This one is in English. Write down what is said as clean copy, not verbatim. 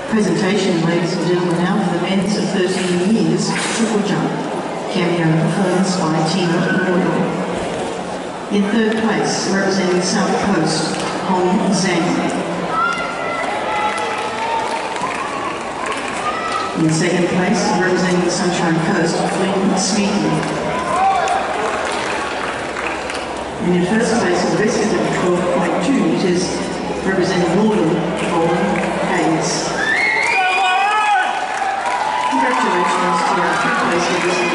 Presentation, ladies and gentlemen, now for the men's 13 years triple jump cameo performance by Tina Immortal. In third place, representing South Coast, Hong Zhang. In second place, representing the Sunshine Coast, Flynn Smeaton. And in first place, the rest of 12.2 metres, representing Northern, Roland Hayes. Congratulations to our third place